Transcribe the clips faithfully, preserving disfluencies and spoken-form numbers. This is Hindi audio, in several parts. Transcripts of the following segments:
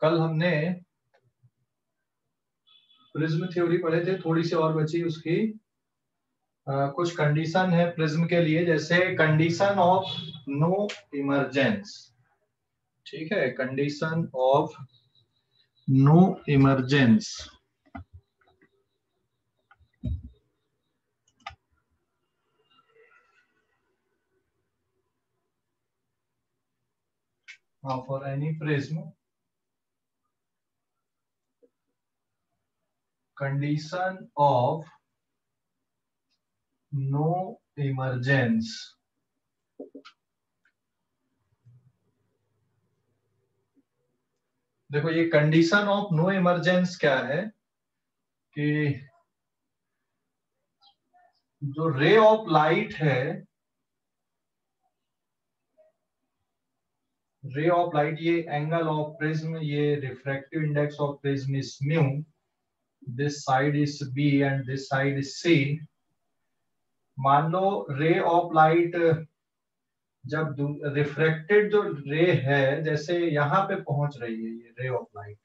कल हमने प्रिज्म थ्योरी पढ़े थे, थोड़ी सी और बची उसकी। आ, कुछ कंडीशन है प्रिज्म के लिए, जैसे कंडीशन ऑफ नो इमरजेंस। ठीक है, condition of no emergence. For any prism, condition of no emergence. देखो, ये कंडीशन ऑफ नो इमरजेंस क्या है कि जो रे ऑफ लाइट है, रे ऑफ लाइट, ये एंगल ऑफ प्रिज्म, ये refractive index of prism is mu, this side is B and this side is C. मान लो रे ऑफ लाइट जब रिफ्रैक्टेड जो रे है, जैसे यहां पे पहुंच रही है ये रे ऑफ लाइट,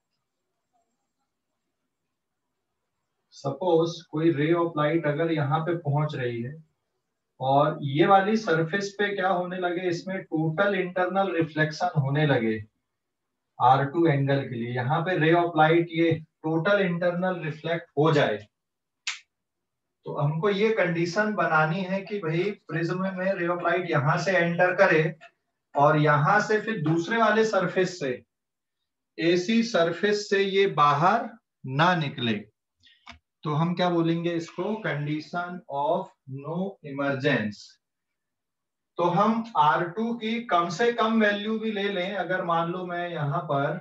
सपोज कोई रे ऑफ लाइट अगर यहाँ पे पहुंच रही है और ये वाली सरफेस पे क्या होने लगे, इसमें टोटल इंटरनल रिफ्लेक्शन होने लगे आर टू एंगल के लिए, यहाँ पे रे ऑफ लाइट ये टोटल इंटरनल रिफ्लेक्ट हो जाए, तो हमको ये कंडीशन बनानी है कि भाई प्रिज्म में रे ऑफ लाइट यहां से एंटर करे और यहां से फिर दूसरे वाले सरफेस से, एसी सरफेस से ये बाहर ना निकले। तो हम क्या बोलेंगे इसको, कंडीशन ऑफ नो इमरजेंस। तो हम आर टू की कम से कम वैल्यू भी ले लें, अगर मान लो मैं यहां पर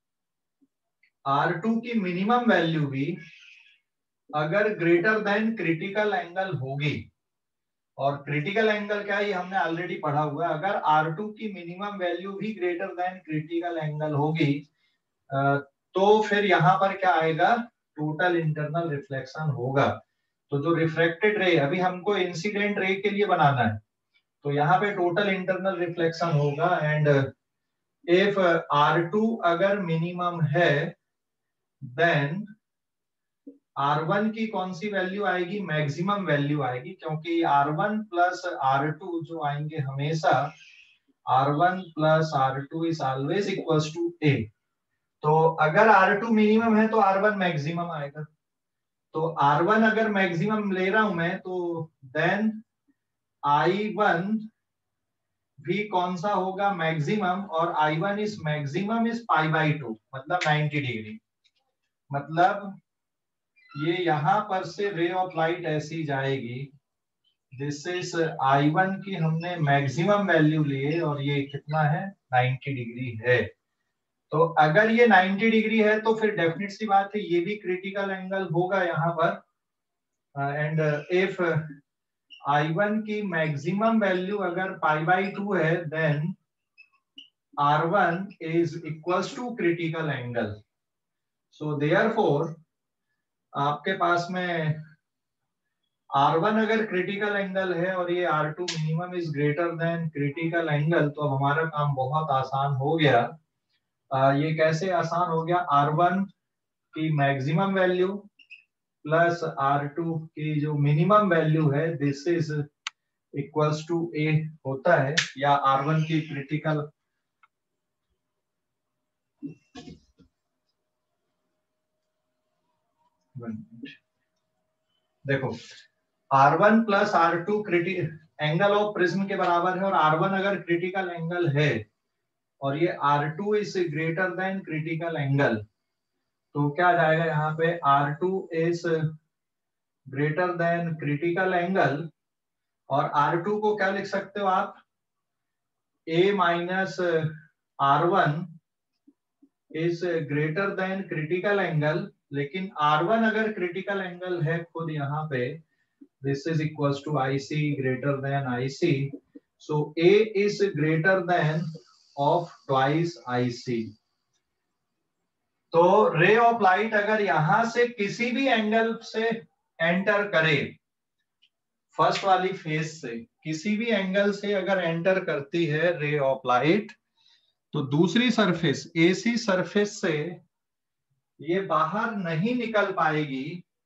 आर टू की मिनिमम वैल्यू भी अगर ग्रेटर देन क्रिटिकल एंगल होगी, और क्रिटिकल एंगल क्या है ये हमने ऑलरेडी पढ़ा हुआ है, अगर आर टू की मिनिमम वैल्यू भी ग्रेटर देन क्रिटिकल एंगल होगी तो फिर यहां पर क्या आएगा, टोटल इंटरनल रिफ्लेक्शन होगा। तो जो रिफ्रैक्टेड रे, अभी हमको इंसिडेंट रे के लिए बनाना है, तो यहाँ पे टोटल इंटरनल रिफ्लेक्शन होगा। एंड इफ आर टू अगर मिनिमम है, देन आर वन की कौन सी वैल्यू आएगी, मैक्सिमम वैल्यू आएगी, क्योंकि R one plus R two जो आएंगे हमेशा, R one plus R two is always equals to A. तो अगर आर टू मिनिमम है तो आर वन मैक्सिमम आएगा। तो आर वन अगर मैक्सिमम ले रहा हूं मैं, तो देन आई वन भी कौन सा होगा, मैक्सिमम, और I one is maximum is pi by two, मतलब नाइंटी डिग्री। मतलब ये यहां पर से रे ऑफ लाइट ऐसी जाएगी, दिस इज आई वन की हमने मैक्सिमम वैल्यू लिए और ये कितना है, नाइंटी डिग्री है। तो अगर ये नाइंटी डिग्री है तो फिर डेफिनेट सी बात है ये भी क्रिटिकल एंगल होगा यहाँ पर। एंड इफ आई वन की मैक्सिमम वैल्यू अगर पाई बाई टू है, then R one is equals to critical angle. So therefore आपके पास में आर वन अगर क्रिटिकल एंगल है और ये R two minimum is greater than critical angle, तो हमारा काम बहुत आसान हो गया। आ, ये कैसे आसान हो गया, आर वन की maximum value plus R two की जो मिनिमम वैल्यू है, this is equals to A होता है, या आर वन की क्रिटिकल, देखो R one plus R two critical angle of prism के बराबर है, और आर वन अगर क्रिटिकल एंगल है और ये R two is greater than critical angle, तो क्या जाएगा यहाँ पे, R two is greater than critical angle, और आर टू को क्या लिख सकते हो आप, A minus R one is greater than critical angle. लेकिन आर वन अगर क्रिटिकल एंगल है खुद यहाँ पे, this is equals to I C greater than I C, so A is greater than of twice I C। तो रे ऑफ लाइट अगर यहां से किसी भी एंगल से एंटर करे, फर्स्ट वाली फेज से किसी भी एंगल से अगर एंटर करती है रे ऑफ लाइट, तो दूसरी सरफेस एसी सरफेस से ये बाहर नहीं निकल पाएगी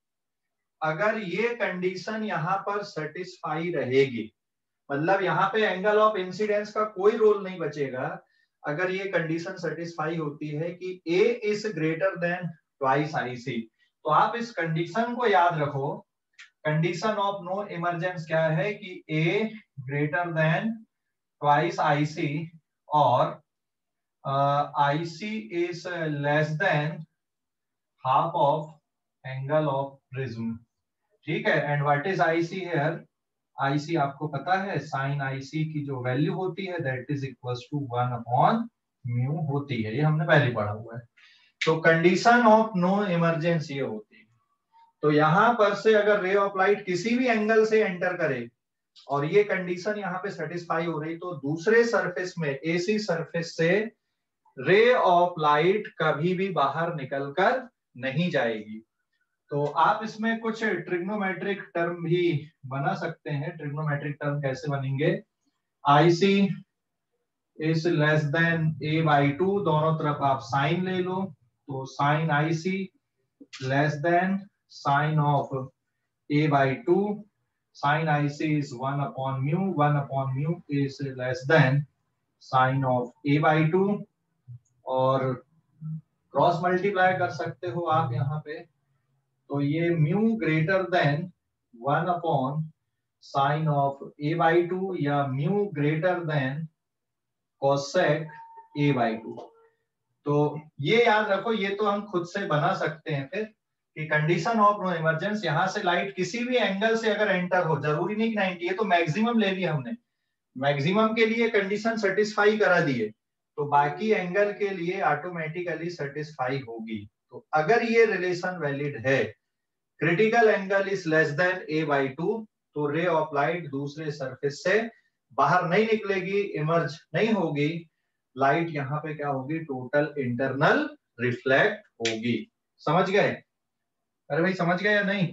अगर ये कंडीशन यहां पर सेटिस्फाई रहेगी। मतलब यहाँ पे एंगल ऑफ इंसिडेंस का कोई रोल नहीं बचेगा अगर ये कंडीशन सेटिस्फाई होती है कि A is greater than twice IC. तो आप इस कंडीशन को याद रखो। कंडीशन ऑफ नो इमरजेंस क्या है कि A greater than twice IC और IC is less than half of angle of prism. ठीक है। And what is IC here? IC आपको पता है साइन आईसी की जो वैल्यू होती है that is equals to one upon mu होती है। ये हमने पहले पढ़ा हुआ है। तो कंडीशन ऑफ नो इमरजेंसी ये होती है। तो यहां पर से अगर रे ऑफ लाइट किसी भी एंगल से एंटर करे और ये कंडीशन यहाँ पे सेटिस्फाई हो रही तो दूसरे सरफेस में एसी सरफेस से रे ऑफ लाइट कभी भी बाहर निकलकर नहीं जाएगी। तो आप इसमें कुछ ट्रिग्नोमेट्रिक टर्म भी बना सकते हैं। ट्रिग्नोमेट्रिक टर्म कैसे बनेंगे? IC is less than A by two, दोनों तरफ आप साइन ले लो तो sine IC less than sine of A by two, sine IC is one upon mu, one upon mu is less than sine of A by two. और क्रॉस मल्टीप्लाई कर सकते हो आप यहाँ पे। तो ये mu greater than one upon sine of A by two या mu greater than cosec A by two. तो ये याद रखो, ये तो हम खुद से बना सकते हैं फिर कि कंडीशन ऑफ नो इमरजेंस, यहां से लाइट किसी भी एंगल से अगर एंटर हो, जरूरी नहीं कि नाइंटी, ये तो मैक्सिमम ले लिया हमने, मैक्सिमम के लिए कंडीशन सेटिस्फाई करा दिए तो बाकी एंगल के लिए ऑटोमेटिकली सेटिस्फाई होगी। तो अगर ये रिलेशन वैलिड है, critical angle is less than A by two, तो रे ऑफ लाइट दूसरे सरफेस से बाहर नहीं निकलेगी, इमर्ज नहीं होगी। लाइट यहाँ पे क्या होगी? टोटल इंटरनल रिफ्लेक्ट होगी। समझ गए? अरे भाई समझ गए या नहीं?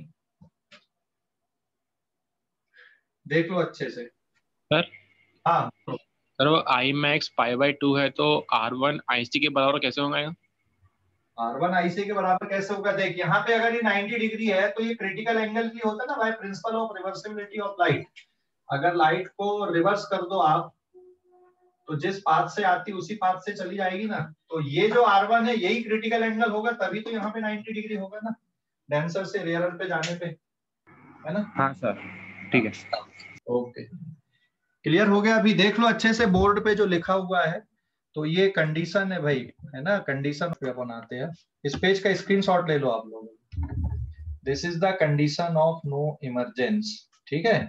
देख लो अच्छे से। सर हाँ सर वो I max pi by two है तो आर वन आई सी के बराबर कैसे होगा? आर वन आईसी के बराबर कैसे होगा? देख यहाँ पे अगर ये नाइंटी डिग्री है तो ये क्रिटिकल एंगल भी होता है ना भाई, principle of reversibility of light. अगर लाइट को रिवर्स कर दो आप तो जिस पाथ से आती उसी पाथ से चली जाएगी ना। तो ये जो आर वन है यही क्रिटिकल एंगल होगा, तभी तो यहाँ पे नाइंटी डिग्री होगा ना, डेंसर से रेयरर पे जाने पे, है ना? हाँ सर ठीक है। ओके, क्लियर हो गया? अभी देख लो अच्छे से बोर्ड पे जो लिखा हुआ है। तो ये कंडीशन है भाई, है ना? कंडीशन पे बनाते हैं। इस पेज का स्क्रीनशॉट ले लो आप लोग। This is the condition of no emergence. ठीक है।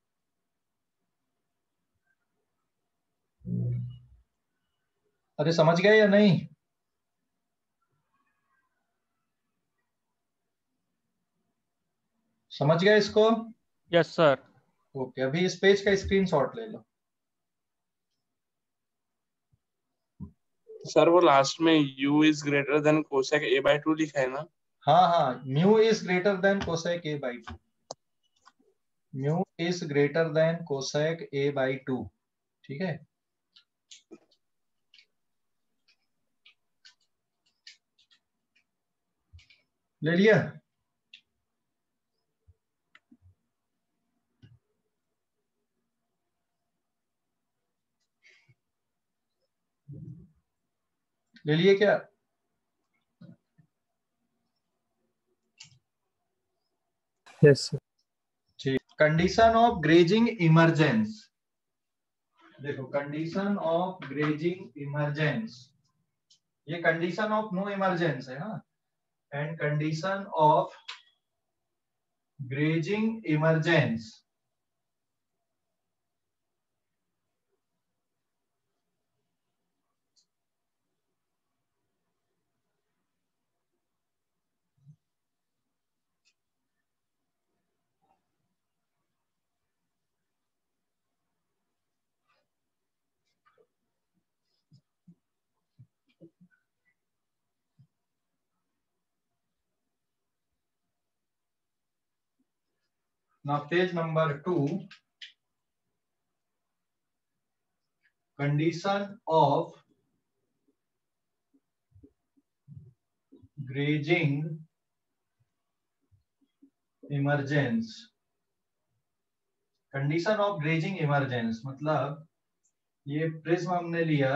अरे समझ गए या नहीं? समझ गए इसको? Yes sir. ओके, अभी इस पेज का स्क्रीनशॉट ले लो। सर वो लास्ट में u is greater than cosec a by two लिखा है ना? हाँ हाँ, mu is greater than cosec A by two. Mu is greater than cosec A by two. ठीक है। ले लिया? ले लिए क्या? Yes sir. ठीक। Condition of grazing emergence. देखो, कंडीशन ऑफ ग्रेजिंग इमरजेंस, ये कंडीशन ऑफ नो इमरजेंस है। हाँ, and condition of grazing emergence. Now page number two, condition of grazing emergence, condition of grazing emergence मतलब ये प्रिज्म हमने लिया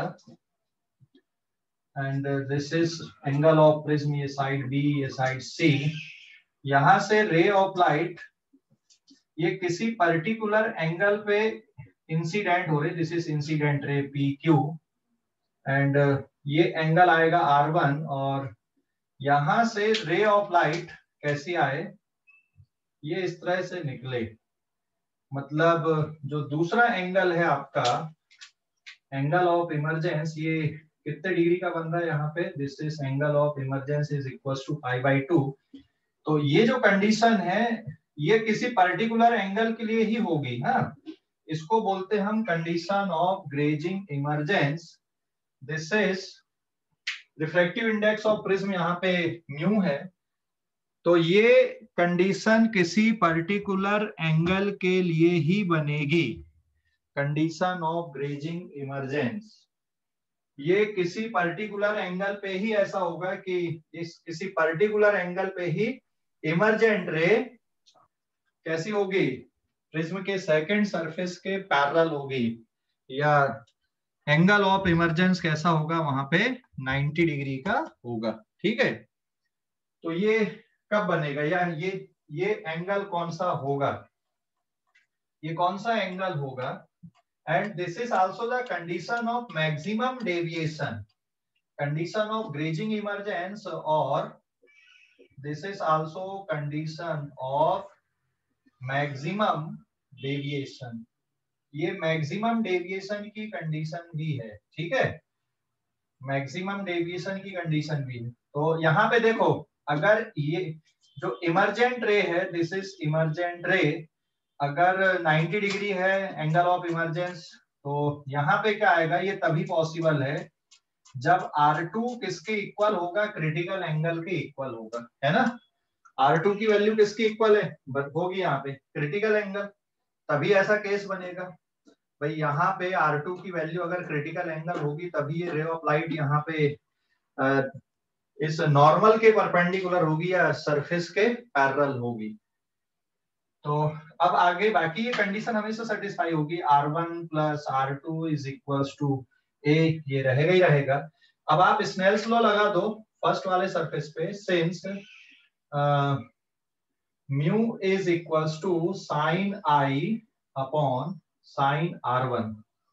and this is angle of prism, ये साइड बी ये साइड सी, यहां से रे ऑफ लाइट ये किसी पर्टिकुलर एंगल पे इंसिडेंट हो रही, this is incident ray P Q and ये एंगल आएगा आर वन और यहां से रे ऑफ लाइट कैसी आए, ये इस तरह से निकले। मतलब जो दूसरा एंगल है आपका एंगल ऑफ इमरजेंस, ये कितने डिग्री का बन रहा है यहाँ पे, this is angle of emergence is equal to pi by two. तो ये जो कंडीशन है ये किसी पर्टिकुलर एंगल के लिए ही होगी ना, इसको बोलते हैं हम condition of grazing emergence. This is reflective index of prism यहाँ पे म्यू है, तो ये कंडीशन किसी पर्टिकुलर एंगल के लिए ही बनेगी, कंडीशन ऑफ ग्रेजिंग इमरजेंस। ये किसी पर्टिकुलर एंगल पे ही ऐसा होगा कि इस किसी पर्टिकुलर एंगल पे ही इमरजेंट रे कैसी होगी, प्रिज्म के सेकंड सरफेस के पैरेलल होगी, या एंगल ऑफ इमरजेंस कैसा होगा वहां पे नाइंटी डिग्री का होगा। ठीक है, तो ये कब बनेगा, या ये ये एंगल कौन सा होगा, ये कौन सा एंगल होगा, and this is also the condition of maximum deviation, condition of grazing emergence, और this is also condition of maximum deviation, ये मैक्सिमम डेविएशन की कंडीशन भी है। ठीक है, मैक्सिमम डेविएशन की कंडीशन भी है। तो यहाँ पे देखो, अगर ये जो इमरजेंट रे है, दिस इज इमरजेंट रे, अगर नाइंटी डिग्री है एंगल ऑफ इमरजेंस, तो यहाँ पे क्या आएगा, ये तभी पॉसिबल है जब आर टू किसके इक्वल होगा, क्रिटिकल एंगल के इक्वल होगा, है ना। आर टू की वैल्यू किसकी इक्वल है, होगी यहाँ पे क्रिटिकल एंगल, तभी ऐसा केस बनेगा भाई, यहाँ पे आर टू की वैल्यू अगर क्रिटिकल एंगल होगी तभी ये रे ऑफ लाइट यहाँ पे आ, इस नॉर्मल के परपेंडिकुलर होगी या सरफेस के पैरेलल होगी। तो अब आगे बाकी ये कंडीशन हमेशा सेटिस्फाई होगी, R one plus R two is equals to A, ये रहेगा ही रहेगा। अब आप स्नेल्स लॉ लगा दो फर्स्ट वाले सरफेस पे, since mu is equals to sine I upon sine R one,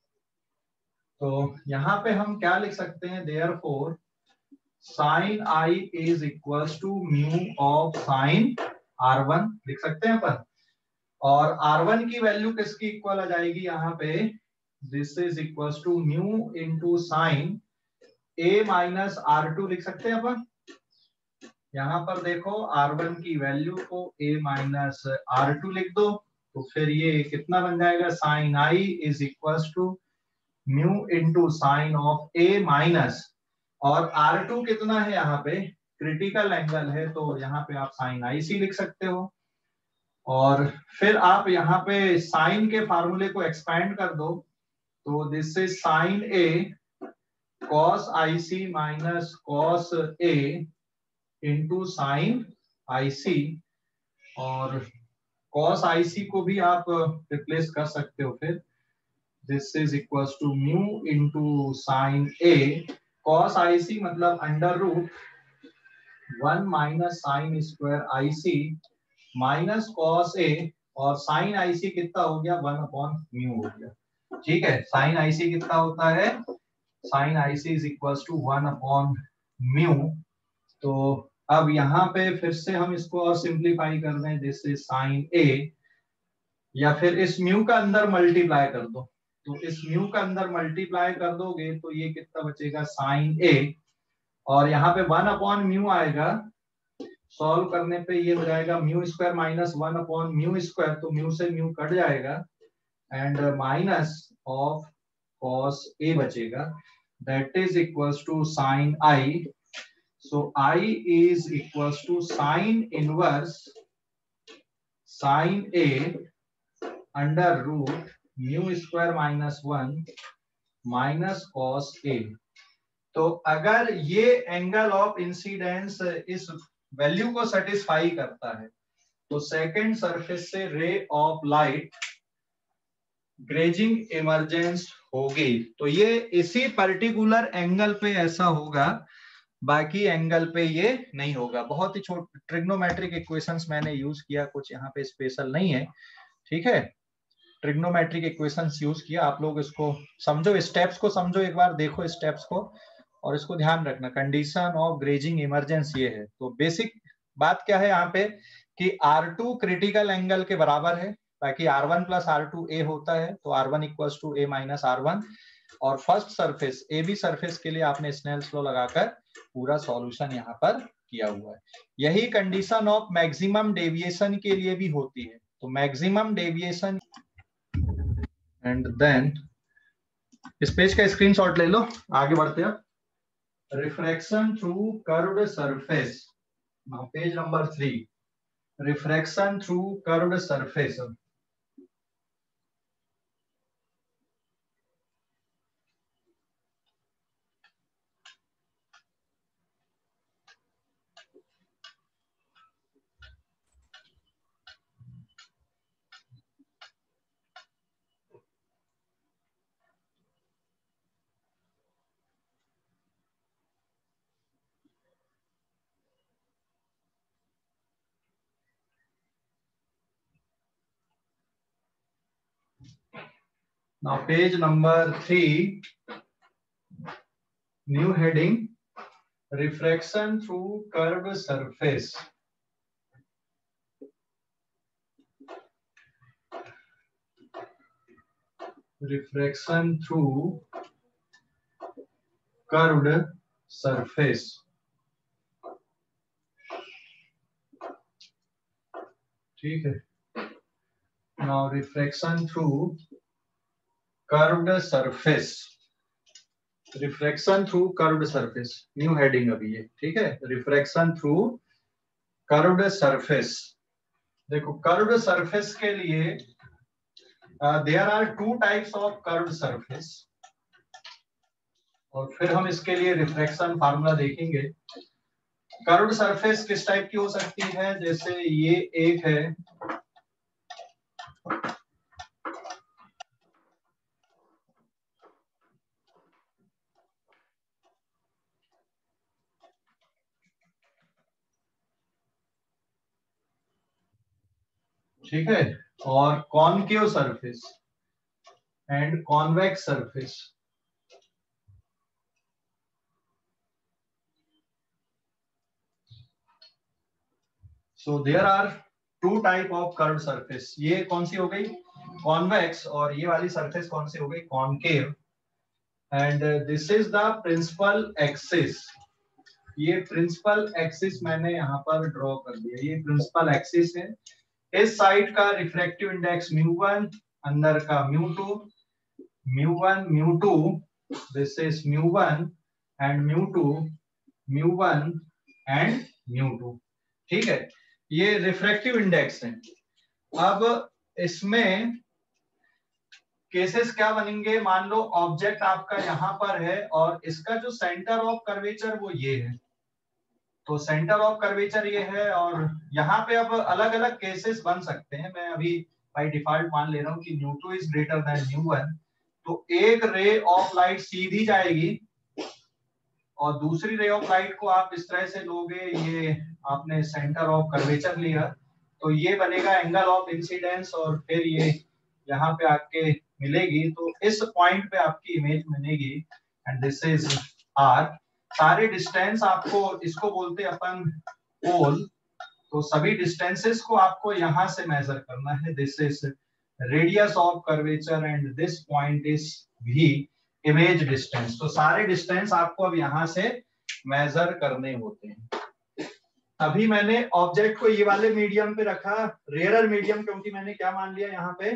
तो यहाँ पे हम क्या लिख सकते हैं, therefore sine I is equals to mu of sine R one लिख सकते हैं अपन, और आर वन की वैल्यू किसकी इक्वल आ जाएगी यहाँ पे, this is equals to mu into sine A minus R two लिख सकते हैं अपन। यहाँ पर देखो आर वन की वैल्यू को ए माइनस आर टू लिख दो, तो फिर ये कितना बन जाएगा, sine I is equals to mu into sine of A minus, और आर टू कितना है यहाँ पे क्रिटिकल एंगल है, तो यहाँ पे आप साइन आई सी लिख सकते हो, और फिर आप यहाँ पे साइन के फार्मूले को एक्सपैंड कर दो, तो this is sine A cos I C minus cos A into sine I C, और कॉस आई सी को भी आप रिप्लेस कर सकते हो, फिर this is equals to mu into sine A, cos I C मतलब under root one minus sine square I C minus cos A, और साइन आई सी कितना हो गया, वन अपॉन म्यू हो गया। ठीक है, साइन आई सी कितना होता है, sine I C is equals to one upon mu. तो अब यहाँ पे फिर से हम इसको और सिंप्लीफाई कर दें, दिस इज साइन ए, या फिर इस म्यू का अंदर मल्टीप्लाई कर दो, तो इस म्यू का अंदर मल्टीप्लाई कर दोगे तो ये कितना बचेगा, साइन ए, और यहाँ पे वन अपॉन म्यू आएगा, सॉल्व करने पे ये हो जाएगा mu square minus one upon mu square, तो म्यू से म्यू कट जाएगा, and minus of cos A बचेगा, that is equals to sine I. So I is equals to sine inverse sine A under root mu square minus one minus cos A. तो अगर ये एंगल ऑफ इंसिडेंस इस वैल्यू को सेटिस्फाई करता है तो सेकंड सरफेस से रे ऑफ लाइट ग्रेजिंग इमरजेंस होगी। तो ये इसी पर्टिकुलर एंगल पे ऐसा होगा, बाकी एंगल पे ये नहीं होगा। बहुत ही छोटे ट्रिग्नोमेट्रिक इक्वेशंस मैंने यूज किया, कुछ यहाँ पे स्पेशल नहीं है, ठीक है। ट्रिग्नोमेट्रिक इक्वेशंस यूज किया, आप लोग इसको समझो, स्टेप्स को समझो, एक बार देखो स्टेप्स को और इसको ध्यान रखना। कंडीशन ऑफ ग्रेजिंग इमरजेंस ये है। तो बेसिक बात क्या है यहाँ पे कि आर टू क्रिटिकल एंगल के बराबर है, ताकि R one plus R two A होता है, तो R one equals to A minus R one. और first surface A B surface के लिए आपने स्नेल्स लॉ लगाकर पूरा सॉल्यूशन यहाँ पर किया हुआ है। यही कंडीशन ऑफ मैक्सिमम डेविएशन के लिए भी होती है। तो मैक्सिमम डेविएशन एंड देन इस पेज का स्क्रीनशॉट ले लो, आगे बढ़ते हैं। Refraction through curved surface, page number three, refraction through curved surface. Now page number three, new heading, refraction through curved surface. Refraction through curved surface. ठीक है। Now refraction through curved surface, refraction through curved surface, new heading अभी ये, ठीक है। Refraction through curved surface. देखो कर्व्ड सरफेस के लिए there are two types of curved surface, और फिर हम इसके लिए रिफ्रैक्शन फार्मूला देखेंगे। कर्व्ड सरफेस किस टाइप की हो सकती है, जैसे ये एक है, ठीक है, और concave surface and convex surface. So there are two type of curved surface. ये कौन सी हो गई, कॉन्वेक्स, और ये वाली सरफेस कौन सी हो गई, concave. And this is the principal axis. ये प्रिंसिपल एक्सिस मैंने यहाँ पर ड्रॉ कर दिया, ये प्रिंसिपल एक्सिस है। इस साइड का रिफ्रैक्टिव इंडेक्स म्यू वन, अंदर का mu two, mu one mu two, this is mu one and mu two, mu one and mu two, ठीक है। ये रिफ्रैक्टिव इंडेक्स है। अब इसमें केसेस क्या बनेंगे, मान लो ऑब्जेक्ट आपका यहाँ पर है और इसका जो सेंटर ऑफ कर्वेचर वो ये है, तो सेंटर ऑफ कर्वेचर ये है, और यहाँ पे अब अलग अलग केसेस बन सकते हैं। मैं अभी बाय डिफॉल्ट मान ले रहा हूँ कि mu two is greater than mu one, तो एक रे ऑफ लाइट सीधी जाएगी और दूसरी रे ऑफ लाइट को आप इस तरह से लोगे, ये आपने सेंटर ऑफ कर्वेचर लिया, तो ये बनेगा एंगल ऑफ इंसिडेंस, और फिर ये यहाँ पे आके मिलेगी, तो इस पॉइंट पे आपकी इमेज मिलेगी, एंड दिस इज आर। सारे डिस्टेंस आपको, इसको बोलते हैं अपन पोल, तो सभी डिस्टेंसेस को आपको यहाँ से मेजर करना है। This is radius of curvature and this point is भी इमेज डिस्टेंस। तो सारे डिस्टेंस आपको अब यहाँ से मेजर करने होते हैं। अभी मैंने ऑब्जेक्ट को ये वाले मीडियम पे रखा, रेयरर मीडियम, क्योंकि मैंने क्या मान लिया यहाँ पे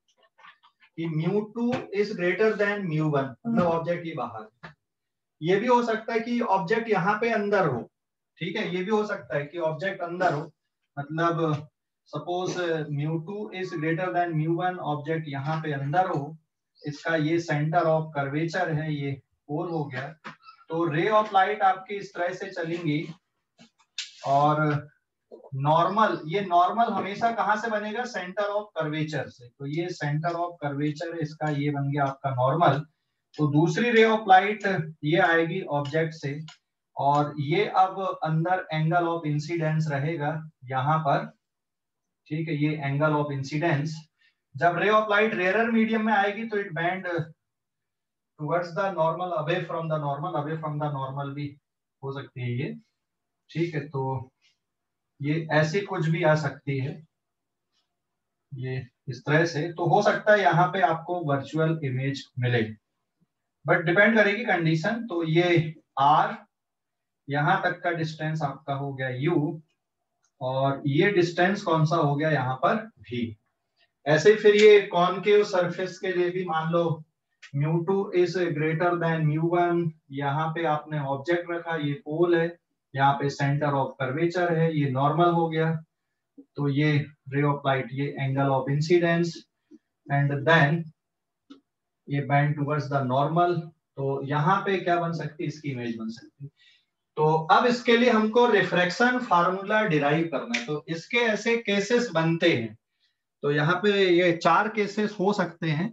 कि mu two is greater than mu one, मतलब ऑब्जेक्ट ये बाहर। ये भी हो सकता है कि ऑब्जेक्ट यहाँ पे अंदर हो, ठीक है, ये भी हो सकता है कि ऑब्जेक्ट अंदर हो, मतलब suppose mu two is greater than mu one, object यहाँ पे अंदर हो, इसका ये सेंटर ऑफ कर्वेचर है, ये फोर हो गया, तो रे ऑफ लाइट आपकी इस तरह से चलेंगी और नॉर्मल, ये नॉर्मल हमेशा कहां से बनेगा, सेंटर ऑफ कर्वेचर से। तो ये सेंटर ऑफ कर्वेचर इसका ये बन गया आपका नॉर्मल। तो दूसरी रे ऑफ लाइट ये आएगी ऑब्जेक्ट से और ये अब अंदर एंगल ऑफ इंसिडेंस रहेगा यहाँ पर, ठीक है, ये एंगल ऑफ इंसिडेंस। जब रे ऑफ लाइट रेयरर मीडियम में आएगी तो it bend towards the normal, away from the normal, away from the normal भी हो सकती है ये, ठीक है। तो ये ऐसी कुछ भी आ सकती है, ये इस तरह से। तो हो सकता है यहाँ पे आपको वर्चुअल इमेज मिले, बट डिपेंड करेगी कंडीशन। तो ये आर, यहाँ तक का डिस्टेंस आपका हो गया यू, और ये डिस्टेंस कौन सा हो गया यहाँ पर भी। ऐसे ही फिर ये कॉनकेव सरफेस के लिए भी मान लो mu two is greater than mu one, यहाँ पे आपने ऑब्जेक्ट रखा, ये पोल है, यहाँ पे सेंटर ऑफ कर्वेचर है, ये नॉर्मल हो गया। तो ये रे ऑफ लाइट, ये angle of incidence, and then ये बैंड टुवर्ड्स द नॉर्मल। तो यहाँ पे क्या बन सकती है, इसकी इमेज बन सकती है। तो अब इसके लिए हमको रिफ्रैक्शन फार्मूला डिराइव करना है। तो इसके ऐसे केसेस बनते हैं, तो यहाँ पे ये चार केसेस हो सकते हैं,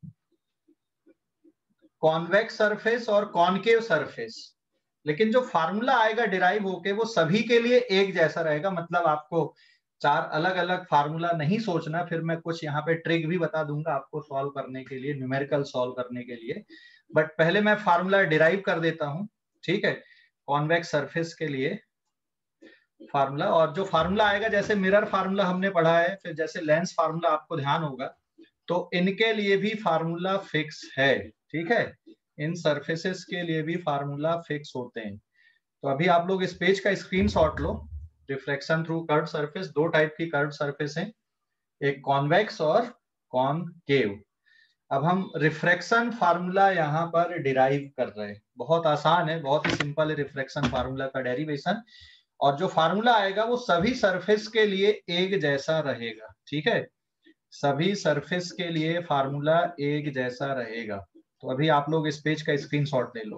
कॉन्वेक्स सरफेस और कॉनकेव सरफेस। लेकिन जो फार्मूला आएगा डिराइव होके वो सभी के लिए एक जैसा रहेगा, मतलब आपको चार अलग अलग फार्मूला नहीं सोचना। फिर मैं कुछ यहाँ पे ट्रिक भी बता दूंगा आपको सॉल्व करने के लिए, न्यूमेरिकल सॉल्व करने के लिए, बट पहले मैं फार्मूला डिराइव कर देता हूँ, ठीक है। कॉन्वेक्स सरफेस के लिए फार्मूला, और जो फार्मूला आएगा, जैसे मिरर फार्मूला हमने पढ़ा है, फिर जैसे लेंस फार्मूला आपको ध्यान होगा, तो इनके लिए भी फार्मूला फिक्स है, ठीक है। इन सरफेसेस के लिए भी फार्मूला फिक्स होते हैं। तो अभी आप लोग इस पेज का स्क्रीनशॉट लो। रिफ्लेक्शन थ्रू कर्व्ड सरफेस, दो टाइप की कर्व्ड सरफेस हैं, एक कॉन्वेक्स और कॉनकेव। अब हम रिफ्रैक्शन फार्मूला यहाँ पर डिराइव कर रहे हैं। बहुत आसान है, बहुत ही सिंपल है रिफ्रैक्शन फार्मूला का डेरिवेशन, और जो फार्मूला आएगा वो सभी सरफेस के लिए एक जैसा रहेगा, ठीक है। सभी सरफेस के लिए फार्मूला एक जैसा रहेगा। तो अभी आप लोग इस पेज का स्क्रीनशॉट ले लो।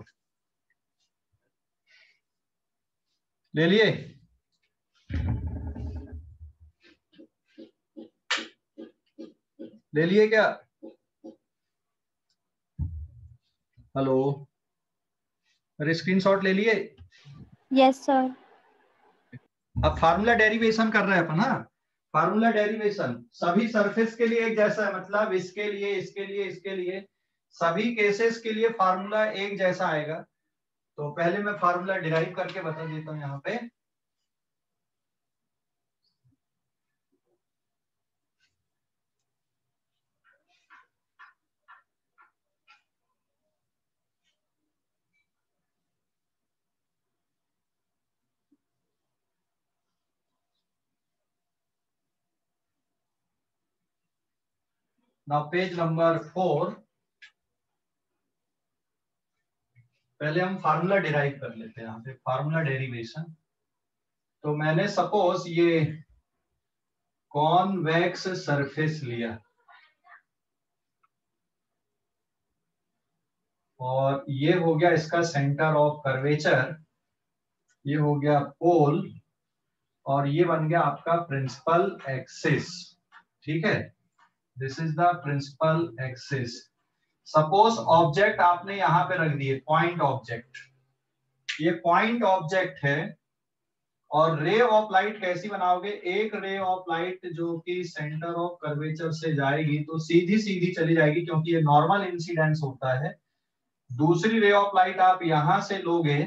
ले लिए? ले लिए क्या? हेलो, अरे स्क्रीनशॉट ले लिए? Yes sir. अब फार्मूला डेरिवेशन कर रहे हैं अपन। हाँ, फार्मूला डेरिवेशन सभी सरफेस के लिए एक जैसा है, मतलब इसके लिए, इसके लिए, इसके लिए, सभी केसेस के लिए फार्मूला एक जैसा आएगा। तो पहले मैं फार्मूला डिराइव करके बता देता हूं यहाँ पे। नाउ पेज नंबर फोर, पहले हम फार्मूला डिराइव कर लेते हैं यहाँ पे, फार्मूला डेरिवेशन। तो मैंने सपोज ये कॉन्वेक्स सरफेस लिया और ये हो गया इसका सेंटर ऑफ कर्वेचर, ये हो गया पोल, और ये बन गया आपका प्रिंसिपल एक्सिस, ठीक है। This is the principal axis. Suppose object आपने यहाँ पे रख दिए, पॉइंट ऑब्जेक्ट, ये पॉइंट ऑब्जेक्ट है, और रे ऑफ लाइट कैसी बनाओगे, एक रे ऑफ लाइट जो कि सेंटर ऑफ कर्वेचर से जाएगी तो सीधी सीधी चली जाएगी, क्योंकि ये नॉर्मल इंसिडेंस होता है। दूसरी रे ऑफ लाइट आप यहां से लोगे,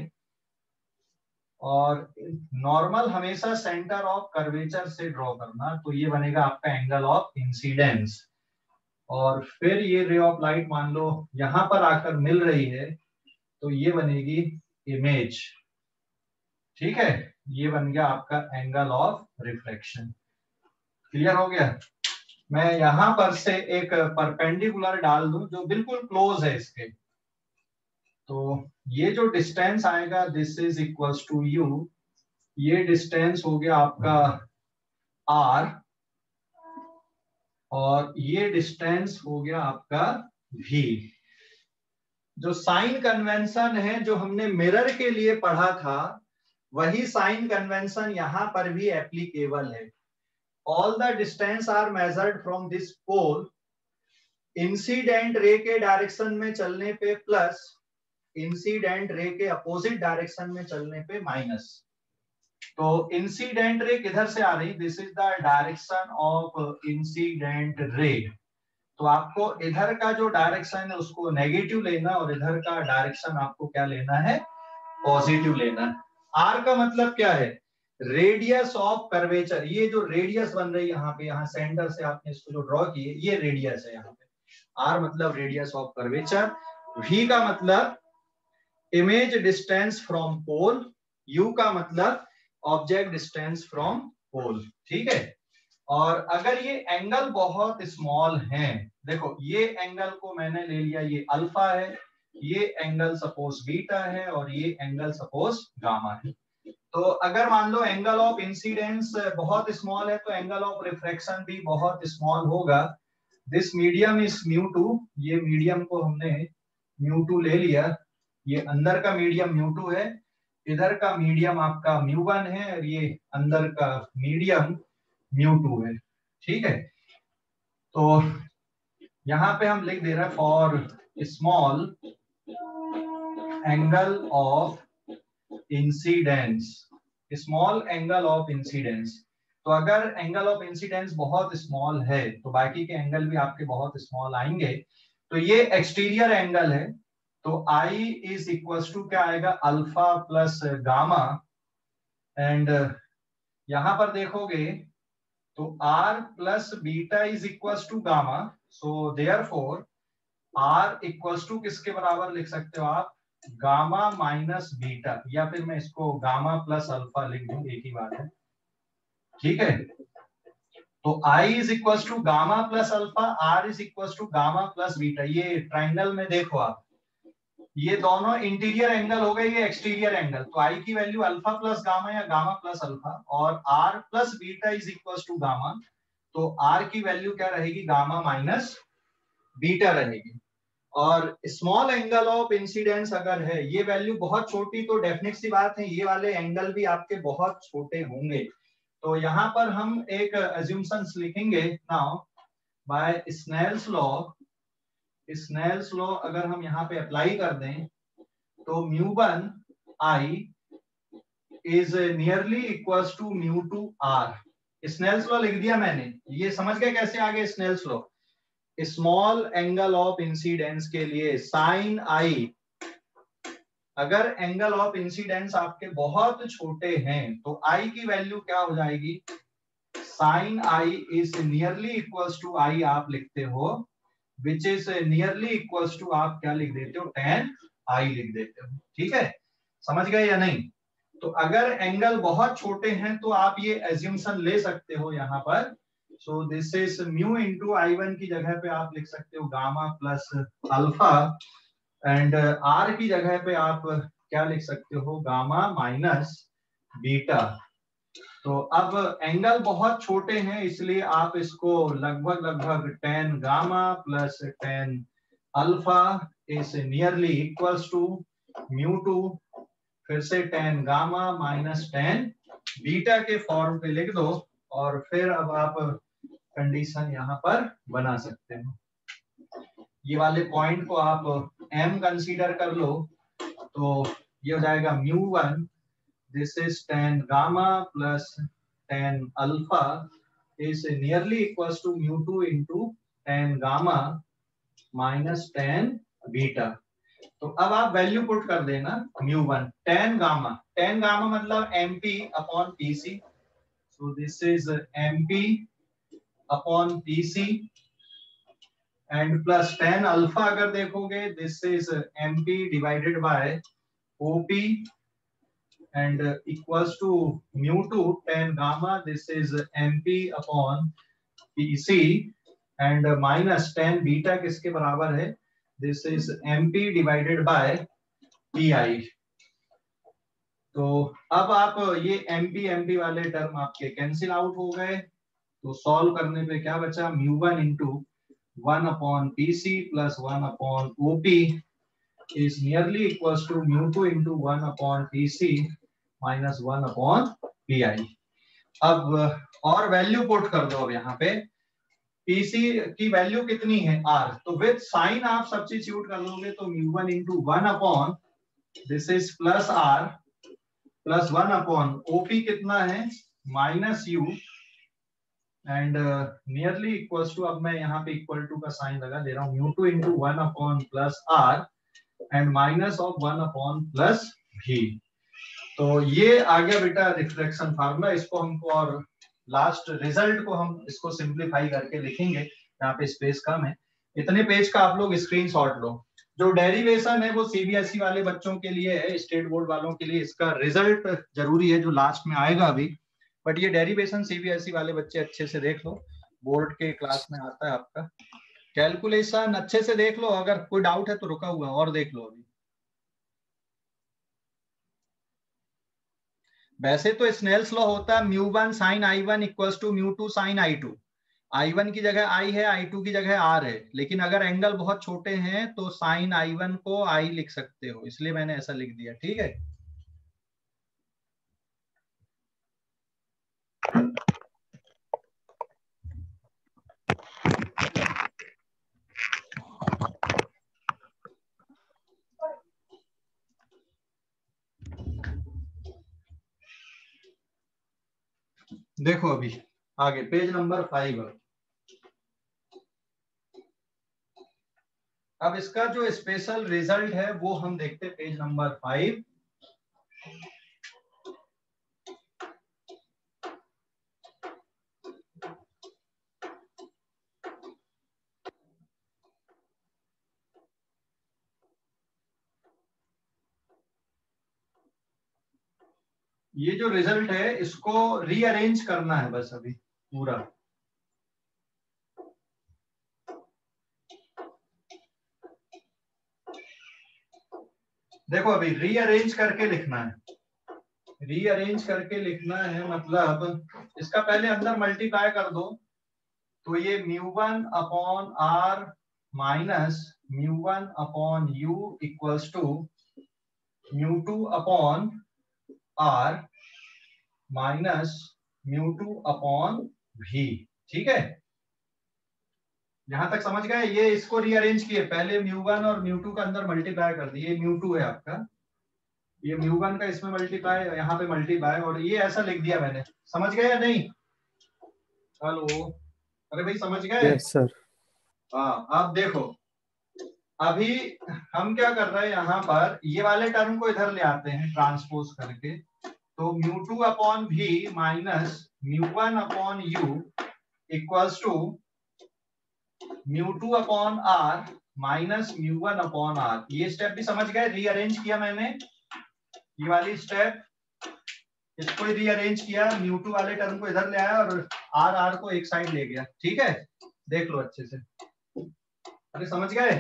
और नॉर्मल हमेशा सेंटर ऑफ कर्वेचर से ड्रॉ करना, तो ये बनेगा आपका एंगल ऑफ इंसिडेंस। और फिर ये रे ऑफ लाइट मान लो यहां पर आकर मिल रही है, तो ये बनेगी इमेज, ठीक है। ये बन गया आपका एंगल ऑफ रिफ्लेक्शन। क्लियर हो गया? मैं यहां पर से एक परपेंडिकुलर डाल दूं जो बिल्कुल क्लोज है इसके, तो ये जो डिस्टेंस आएगा, this is equals to U, ये डिस्टेंस हो गया आपका आर, और ये डिस्टेंस हो गया आपका v। जो साइन कन्वेंशन है जो हमने मिरर के लिए पढ़ा था, वही साइन कन्वेंशन यहां पर भी एप्लीकेबल है। All the distance are measured from this pole, incident ray के डायरेक्शन में चलने पे प्लस, इंसिडेंट रे के अपोजिट डायरेक्शन में चलने पे माइनस। तो इंसिडेंट रे किधर से आ रही, this is the direction of incident ray. तो आपको इधर का जो डायरेक्शन है उसको नेगेटिव लेना और इधर का डायरेक्शन आपको क्या लेना है, पॉजिटिव लेना है। आर का मतलब क्या है, रेडियस ऑफ कर्वेचर। ये जो रेडियस बन रही है यहाँ पे, यहाँ सेंटर से आपने इसको जो ड्रॉ किए, ये रेडियस है यहाँ पे। आर मतलब रेडियस ऑफ कर्वेचर, वी का मतलब image distance from pole, U का मतलब ऑब्जेक्ट डिस्टेंस फ्रॉम पोल। ठीक है। और अगर ये एंगल बहुत स्मॉल है, देखो ये एंगल को मैंने ले लिया, ये अल्फा है, ये एंगल सपोज बीटा है और ये एंगल सपोज गामा है। तो अगर मान लो एंगल ऑफ इंसिडेंस बहुत स्मॉल है तो एंगल ऑफ रिफ्रैक्शन भी बहुत स्मॉल होगा। This medium is mu two, ये मीडियम को हमने म्यू टू ले लिया, ये अंदर का मीडियम म्यू टू है, इधर का मीडियम आपका म्यू वन है और ये अंदर का मीडियम म्यू टू है। ठीक है। तो यहां पे हम लिख दे रहे हैं for small angle of incidence, small angle of incidence. तो अगर एंगल ऑफ इंसिडेंस बहुत स्मॉल है तो बाकी के एंगल भी आपके बहुत स्मॉल आएंगे। तो ये एक्सटीरियर एंगल है, तो आई इज इक्वल टू क्या आएगा, अल्फा प्लस गामा। एंड यहां पर देखोगे तो R plus beta is equal to gamma, so therefore R equal to किसके बराबर लिख सकते हो आप, गामा माइनस बीटा, या फिर मैं इसको गामा प्लस अल्फा लिख दूं, एक ही बात है। ठीक है। तो I is equal to gamma plus alpha, R is equal to gamma plus beta. ये ट्राइंगल में देखो आप, ये दोनों इंटीरियर एंगल हो गए, ये एक्सटीरियर एंगल। तो आई की वैल्यू अल्फा प्लस गामा या गामा प्लस अल्फा, और R plus beta is equal to gamma, तो आर की वैल्यू क्या रहेगी, गामा माइनस बीटा रहेगी। और स्मॉल एंगल ऑफ इंसिडेंस अगर है, ये वैल्यू बहुत छोटी, तो डेफिनेट सी बात है ये वाले एंगल भी आपके बहुत छोटे होंगे। तो यहाँ पर हम एक अज्यूमशंस लिखेंगे now by Snell's law. Snell's law अगर हम यहाँ पे अप्लाई कर दें तो mu one I is nearly equals to mu two R. Snell's law लिख दिया मैंने, ये समझ गए कैसे आगे Snell's law. Small angle of incidence के लिए साइन आई, अगर एंगल ऑफ इंसिडेंस आपके बहुत छोटे हैं तो आई की वैल्यू क्या हो जाएगी, sine I is nearly equals to I आप लिखते हो, which is nearly equals to आप क्या लिख देते हो, टेन आई लिख देते हो। ठीक है, समझ गए या नहीं। तो अगर एंगल बहुत छोटे हैं तो आप ये एज्यूमशन ले सकते हो यहाँ पर, so this is mu into I one की जगह पे आप लिख सकते हो gamma plus alpha, and R की जगह पे आप क्या लिख सकते हो, गामा माइनस बीटा। तो अब एंगल बहुत छोटे हैं इसलिए आप इसको लगभग लगभग tan gamma plus tan alpha is nearly equals to mu two, फिर से tan gamma minus tan beta के फॉर्म पे लिख दो, और फिर अब आप कंडीशन यहाँ पर बना सकते हो। ये वाले पॉइंट को आप m कंसीडर कर लो, तो ये हो जाएगा mu one, this is tan gamma plus tan alpha is nearly equals to mu two into tan gamma minus tan beta। तो अब आप वैल्यू पुट कर देना mu one, tan gamma, tan gamma मतलब mp upon pc, so this is mp upon pc and plus tan alpha अगर देखोगे this is mp divided by op and uh, equals to mu two tan gamma, this is mp upon pc, and uh, minus tan beta किसके बराबर है, this is mp divided by pi। तो अब आप ये mp mp वाले टर्म आपके कैंसिल आउट हो गए, तो सॉल्व करने पे क्या बचा, mu one into one upon P C plus one upon OP, is nearly equals to mu two into one upon Pc minus one upon Pi। अब और वैल्यू पुट कर दो। अब यहाँ पे Pc की वैल्यू कितनी है R, तो विद साइन आप सब्स्टिट्यूट कर लोगे तो mu one into one upon this is plus R plus one upon OP कितना है minus U and nearly equals to, अब मैं यहाँ पे इक्वल टू का साइन लगा दे रहा हूँ, mu two into one upon plus R and minus of one upon plus V। तो ये आ गया बेटा रिफ्लेक्शन फार्मूला। इसको हमको और लास्ट रिजल्ट को हम इसको सिंप्लीफाई करके लिखेंगे, यहाँ पे स्पेस कम है। इतने पेज का आप लोग स्क्रीनशॉट लो। जो डेरिवेशन है वो सीबीएसई वाले बच्चों के लिए है, स्टेट बोर्ड वालों के लिए इसका रिजल्ट जरूरी है जो लास्ट में आएगा अभी, बट ये डेरिवेशन सीबीएसई वाले बच्चे अच्छे से देख लो, बोर्ड के क्लास में आता है आपका। कैलकुलेशन अच्छे से देख लो, अगर कोई डाउट है तो रुका हुआ और देख लो अभी। वैसे तो स्नेल्स लॉ होता है mu one sine i one equals to mu two sine i two. I one की जगह आई है, आई टू की जगह आर है, लेकिन अगर एंगल बहुत छोटे हैं तो साइन आई वन को आई लिख सकते हो, इसलिए मैंने ऐसा लिख दिया। ठीक है, देखो अभी आगे पेज नंबर फाइव। अब इसका जो स्पेशल रिजल्ट है वो हम देखते पेज नंबर फाइव। ये जो रिजल्ट है इसको रीअरेंज करना है बस अभी पूरा। देखो अभी रीअरेंज करके लिखना है, रीअरेंज करके लिखना है, मतलब इसका पहले अंदर मल्टीप्लाई कर दो तो ये mu one upon R minus mu one upon U equals to mu two upon R minus mu two upon V. ठीक है, यहां तक समझ गए? ये इसको रीअरेंज किए, पहले म्यू वन और म्यू टू का अंदर मल्टीप्लाई कर दिए। म्यू टू है आपका, ये म्यू वन का इसमें मल्टीप्लाई, यहाँ पे मल्टीप्लाई, और ये ऐसा लिख दिया मैंने। समझ गए या नहीं? हेलो, अरे भाई समझ गए? Yes sir. हाँ, आप देखो अभी हम क्या कर रहे हैं, यहाँ पर ये वाले टर्म को इधर ले आते हैं ट्रांसपोज करके, तो mu two upon V minus mu one upon U equals to mu two upon R minus mu one upon R. ये स्टेप भी समझ गए? रीअरेंज किया मैंने ये वाली स्टेप, इसको रीअरेंज किया, म्यू टू वाले टर्म को इधर ले आया और आर आर को एक साइड ले गया। ठीक है, देख लो अच्छे से। अरे समझ गए?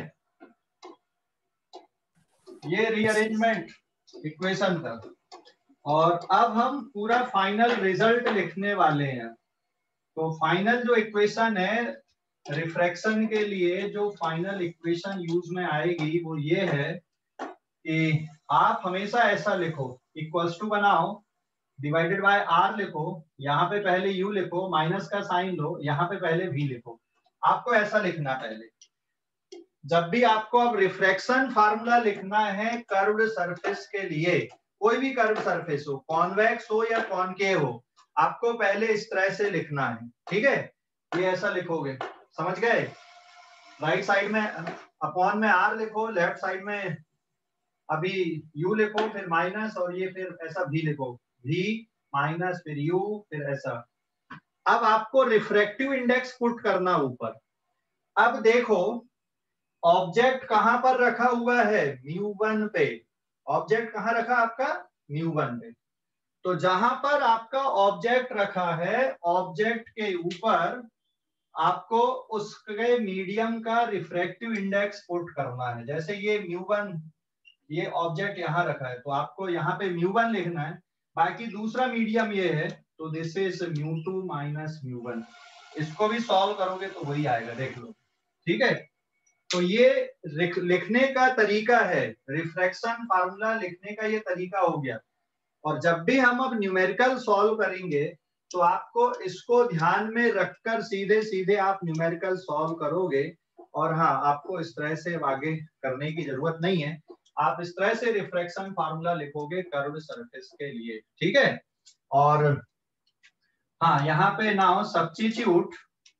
ये रीअरेंजमेंट इक्वेशन था, और अब हम पूरा फाइनल रिजल्ट लिखने वाले हैं। तो फाइनल जो इक्वेशन है रिफ्रैक्शन के लिए, जो फाइनल इक्वेशन यूज में आएगी वो ये है कि आप हमेशा ऐसा लिखो, इक्वल्स टू बनाओ, डिवाइडेड बाय आर लिखो, यहाँ पे पहले यू लिखो, माइनस का साइन लो, यहाँ पे पहले वी लिखो। आपको ऐसा लिखना पहले। जब भी आपको अब रिफ्रैक्शन फार्मूला लिखना है कर्व्ड सरफेस के लिए, कोई भी कर्व्ड सरफेस हो, कॉन्वेक्स हो या कॉनकेव हो, आपको पहले इस तरह से लिखना है। ठीक है, ये ऐसा लिखोगे, समझ गए? राइट साइड में अपॉन में आर लिखो, लेफ्ट साइड में अभी यू लिखो, फिर माइनस, और ये फिर ऐसा भी लिखो, भी माइनस फिर यू, फिर ऐसा। अब आपको रिफ्रैक्टिव इंडेक्स पुट करना ऊपर। अब देखो ऑब्जेक्ट कहां पर रखा हुआ है, म्यू वन पे। ऑब्जेक्ट कहां रखा आपका? म्यू वन पे। तो जहां पर आपका ऑब्जेक्ट रखा है, ऑब्जेक्ट के ऊपर आपको उसके मीडियम का रिफ्रैक्टिव इंडेक्स पुट करना है। जैसे ये म्यू वन, ये ऑब्जेक्ट यहाँ रखा है, तो आपको यहाँ पे म्यू वन लिखना है। बाकी दूसरा मीडियम ये है, तो this is mu two minus mu one. इसको भी सॉल्व करोगे तो वही आएगा, देख लो। ठीक है, तो ये लिखने का तरीका है, रिफ्रैक्शन फार्मूला लिखने का ये तरीका हो गया। और जब भी हम अब न्यूमेरिकल सॉल्व करेंगे तो आपको इसको ध्यान में रखकर सीधे सीधे आप न्यूमेरिकल सॉल्व करोगे। और हाँ, आपको इस तरह से आगे करने की जरूरत नहीं है, आप इस तरह से रिफ्रैक्शन फार्मूला लिखोगे कर्व सरफेस के लिए, ठीक है। और हाँ, यहाँ पे नाउ सब्स्टिट्यूट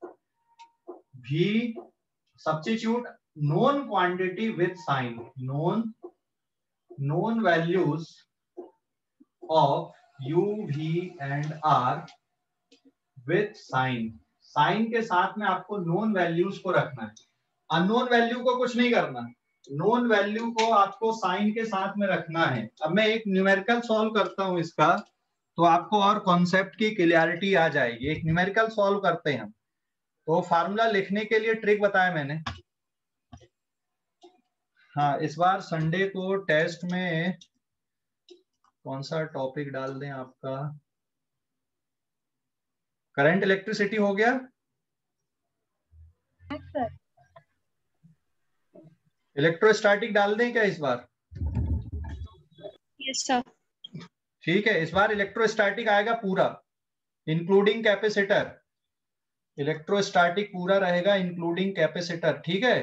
भी substitute known quantity with sign, known known values of u, v and r with sign। Sign के साथ में आपको नोन वैल्यूज को रखना है, अननोन वैल्यू को कुछ नहीं करना, नोन वैल्यू को आपको साइन के साथ में रखना है। अब मैं एक न्यूमेरिकल सॉल्व करता हूं इसका, तो आपको और कॉन्सेप्ट की क्लियरिटी आ जाएगी। एक न्यूमेरिकल सॉल्व करते हैं हम, तो फार्मूला लिखने के लिए ट्रिक बताया मैंने। हाँ, इस बार संडे को टेस्ट में कौन सा टॉपिक डाल दें आपका? करंट इलेक्ट्रिसिटी हो गया? सर। इलेक्ट्रोस्टैटिक डाल दें क्या इस बार? Yes sir. ठीक है, इस बार इलेक्ट्रोस्टैटिक आएगा पूरा, इंक्लूडिंग कैपेसिटर। इलेक्ट्रोस्टैटिक पूरा रहेगा इंक्लूडिंग कैपेसिटर, ठीक है।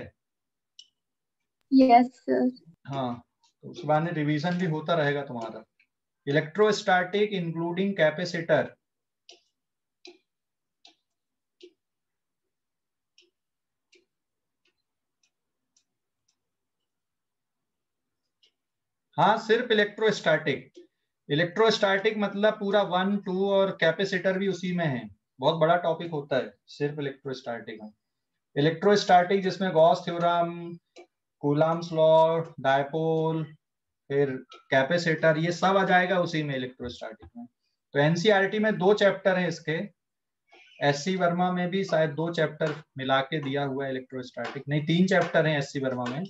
Yes sir. हाँ, तो उस बार रिवीजन भी होता रहेगा तुम्हारा। Electrostatic including capacitor. हाँ, सिर्फ इलेक्ट्रोस्टैटिक। इलेक्ट्रोस्टैटिक मतलब पूरा वन टू और कैपेसिटर भी उसी में है, बहुत बड़ा टॉपिक होता है सिर्फ इलेक्ट्रोस्टैटिक। इलेक्ट्रोस्टैटिक जिसमें Gauss theorem, Coulomb's law, dipole, फिर कैपेसिटर, ये सब आ जाएगा उसी में इलेक्ट्रोस्टैटिक में। तो एनसीईआरटी में दो चैप्टर हैं इसके, एससी वर्मा में भी शायद दो चैप्टर मिला के दिया हुआ है इलेक्ट्रोस्टैटिक, नहीं तीन चैप्टर हैं एससी वर्मा में,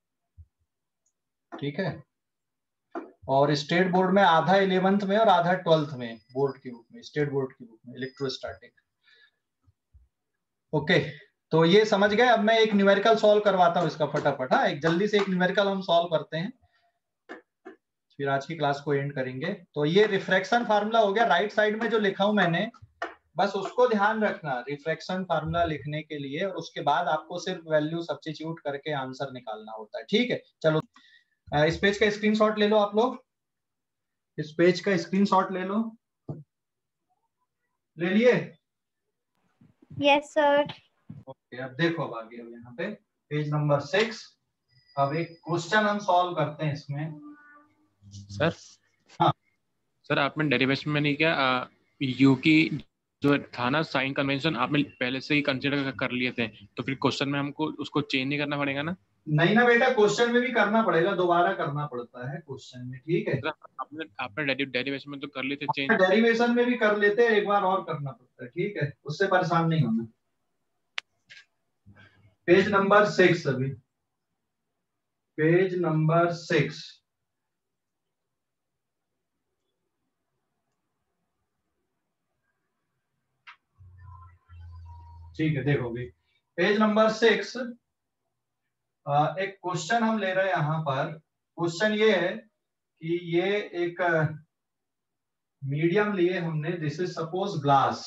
ठीक है। और स्टेट बोर्ड में आधा इलेवेंथ में और आधा ट्वेल्थ में, बोर्ड की बुक में, स्टेट बोर्ड की बुक में इलेक्ट्रोस्टैटिक। ओके, तो ये समझ गए। अब मैं एक न्यूमेरिकल सॉल्व करवाता हूँ इसका फटाफट। हाँ, एक जल्दी से एक न्यूमेरिकल हम सॉल्व करते हैं, फिर आज की क्लास को एंड करेंगे। तो ये रिफ्रैक्शन फार्मूला हो गया। राइट साइड में जो लिखा हूं मैंने, बस उसको ध्यान रखना रिफ्रैक्शन फार्मूला लिखने के लिए, और उसके बाद आपको सिर्फ वैल्यू सब्स्टिट्यूट करके आंसर निकालना होता है, ठीक है। चलो, इस पेज का स्क्रीनशॉट ले लो आप लोग, इस पेज का स्क्रीनशॉट ले लो। ले लिए? Yes sir. ओके, अब देखो अब आगे, अब यहाँ पे पेज नंबर सिक्स। अब एक क्वेश्चन हम सॉल्व करते हैं इसमें। सर हाँ सर, आपने डेरिवेशन में नहीं किया, यू की जो था ना साइन कन्वेंशन, आपने पहले से ही कंसीडर कर लिए थे, तो फिर क्वेश्चन में हमको उसको चेंज नहीं करना पड़ेगा ना? नहीं ना बेटा, क्वेश्चन में भी करना पड़ेगा, दोबारा करना पड़ता है क्वेश्चन में, ठीक है। आपने आपने डेरिवेशन में तो कर लिए थे चेंज, डेरिवेशन में भी कर लेते हैं, एक बार और करना पड़ता है, ठीक है, उससे परेशान नहीं होना। पेज नंबर सिक्स, अभी पेज नंबर सिक्स। ठीक है, देखो भी पेज नंबर सिक्स। एक क्वेश्चन हम ले रहे हैं यहाँ पर। क्वेश्चन ये है कि ये एक मीडियम लिए हमने, दिस इज सपोज ग्लास,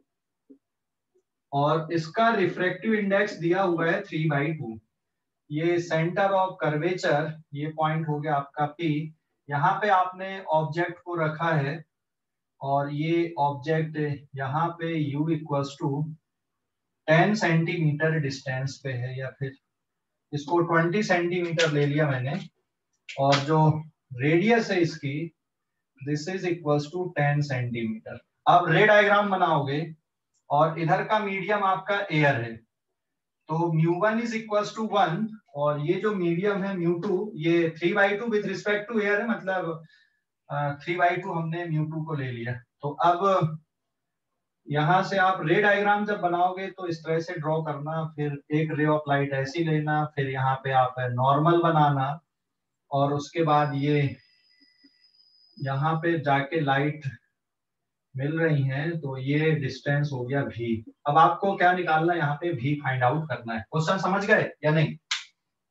और इसका रिफ्रैक्टिव इंडेक्स दिया हुआ है थ्री बाई टू। ये सेंटर ऑफ कर्वेचर, ये पॉइंट हो गया आपका P। यहाँ पे आपने ऑब्जेक्ट को रखा है, और ये ऑब्जेक्ट यहाँ पे U equals to ten centimetre distance पे है, या फिर इसको ट्वेंटी सेंटीमीटर ले लिया मैंने, और जो रेडियस है इसकी, this is equals to ten centimetre. अब रे डायग्राम बनाओगे, और इधर का मीडियम आपका एयर है, तो mu one is equals to one, और ये जो मीडियम है म्यू टू, ये three by two with respect to air है, मतलब थ्री बाई टू हमने म्यू टू को ले लिया। तो अब यहाँ से आप रे डायग्राम जब बनाओगे तो इस तरह से ड्रॉ करना, फिर एक रे ऑफ लाइट ऐसी लेना, फिर यहाँ पे आप नॉर्मल बनाना, और उसके बाद ये यहाँ पे जाके लाइट मिल रही है, तो ये डिस्टेंस हो गया v। अब आपको क्या निकालना है, यहाँ पे v फाइंड आउट करना है। क्वेश्चन समझ गए या नहीं?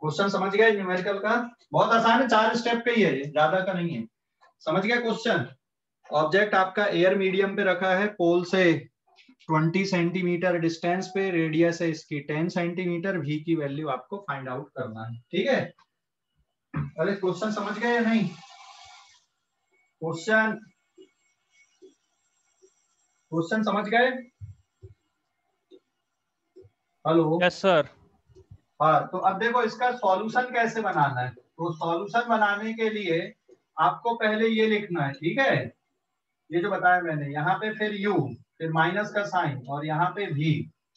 क्वेश्चन समझ गए न्यूमेरिकल का? बहुत आसान है, चार स्टेप का ही है, ज्यादा का नहीं है। समझ गया क्वेश्चन? ऑब्जेक्ट आपका एयर मीडियम पे रखा है, पोल से बीस सेंटीमीटर डिस्टेंस पे, रेडियस है इसकी दस सेंटीमीटर, वी की वैल्यू आपको फाइंड आउट करना है। ठीक है, अरे क्वेश्चन समझ गए या नहीं? क्वेश्चन क्वेश्चन समझ गए? हेलो? Yes sir. हाँ, तो अब देखो इसका सॉल्यूशन कैसे बनाना है। तो सॉल्यूशन बनाने के लिए आपको पहले ये लिखना है, ठीक है, ये जो बताया मैंने, यहाँ पे फिर u, फिर माइनस का साइन, और यहाँ पे v।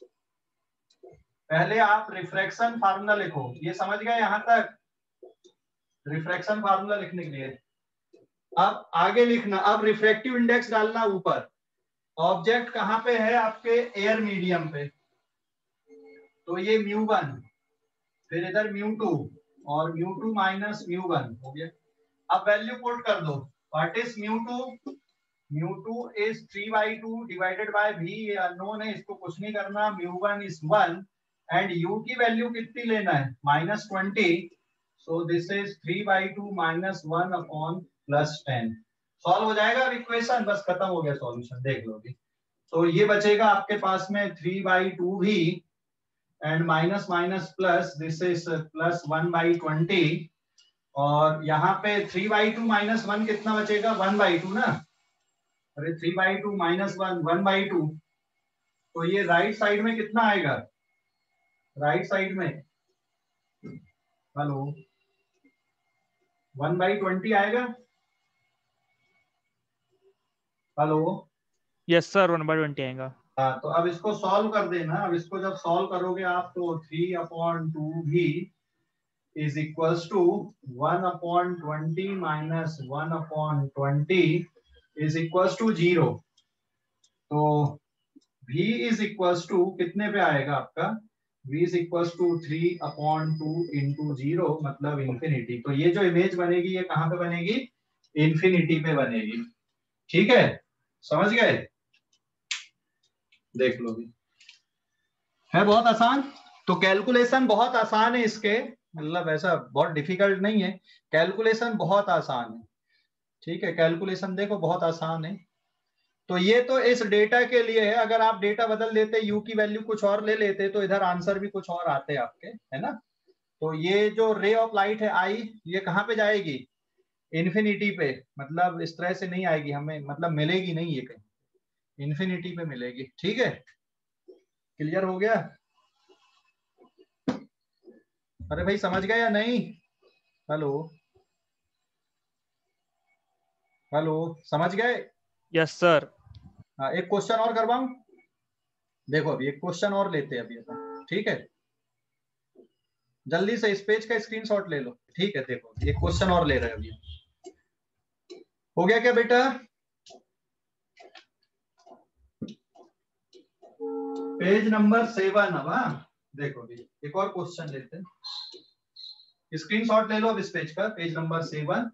पहले आप रिफ्रैक्शन फार्मूला लिखो, ये समझ गए यहाँ तक? रिफ्रैक्शन फार्मूला लिखने के लिए अब आगे लिखना, अब रिफ्रैक्टिव इंडेक्स डालना ऊपर। ऑब्जेक्ट कहाँ पे है आपके? एयर मीडियम पे, तो ये म्यू वन, फिर इधर म्यू टू, और mu two minus mu one हो गया। अब वैल्यू पुट कर दो, what is mu two? Mu two is three by two divided by V, ये अननोन है, इसको कुछ नहीं करना। Mu one is one, and u की वैल्यू कितनी लेना है? Minus twenty. So this is three by two minus one upon plus ten. Solve हो जाएगा इक्वेशन, बस खत्म हो गया सॉल्यूशन, देख लोगे। तो ये बचेगा आपके पास में three by two V, and minus minus plus, this is plus one by twenty, और यहाँ पे three by two minus one कितना बचेगा? वन बाई टू ना। अरे three by two minus one, one by two, तो ये राइट साइड में कितना आएगा? राइट साइड में, हेलो, वन बाई ट्वेंटी आएगा। Hello? Yes sir, one by twenty आएगा। हाँ, तो अब इसको सॉल्व कर देना। अब इसको जब सॉल्व करोगे आप, तो three upon two V is equals to one upon twenty minus one upon twenty is equals to zero. तो v इज इक्वल्स टू कितने पे आएगा आपका? v is equals to three upon two into zero, मतलब इंफिनिटी। तो ये जो इमेज बनेगी ये कहाँ पे बनेगी? इंफिनिटी पे बनेगी। ठीक है, समझ गए? देख लो भी, है बहुत आसान। तो कैलकुलेशन बहुत आसान है इसके, मतलब ऐसा बहुत डिफिकल्ट नहीं है, कैलकुलेशन बहुत आसान है। ठीक है, कैलकुलेशन देखो बहुत आसान है। तो ये तो इस डेटा के लिए है, अगर आप डेटा बदल देते, u की वैल्यू कुछ और ले लेते, तो इधर आंसर भी कुछ और आते आपके, है ना। तो ये जो रे ऑफ लाइट है आई, ये कहाँ पे जाएगी? इन्फिनिटी पे, मतलब इस तरह से नहीं आएगी हमें, मतलब मिलेगी नहीं, ये कहीं इन्फिनिटी पे मिलेगी। ठीक है, क्लियर हो गया? अरे भाई समझ गए या नहीं? हेलो हेलो, समझ गए? Yes sir. हाँ, एक क्वेश्चन और करवाऊं? देखो अभी एक क्वेश्चन और लेते हैं अभी अपन, ठीक है, जल्दी से इस पेज का स्क्रीनशॉट ले लो। ठीक है, देखो एक क्वेश्चन और ले रहे हैं अभी। हो गया क्या बेटा? Page number seven. अब हाँ देखो अभी एक और क्वेश्चन लेते हैं, स्क्रीनशॉट ले लो अब इस पेज का, page number seven.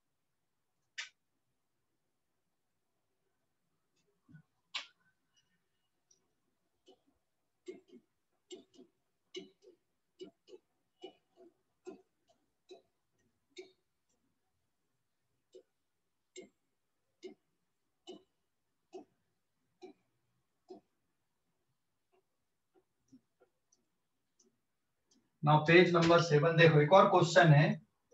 Now page number seven, देखो एक और क्वेश्चन है।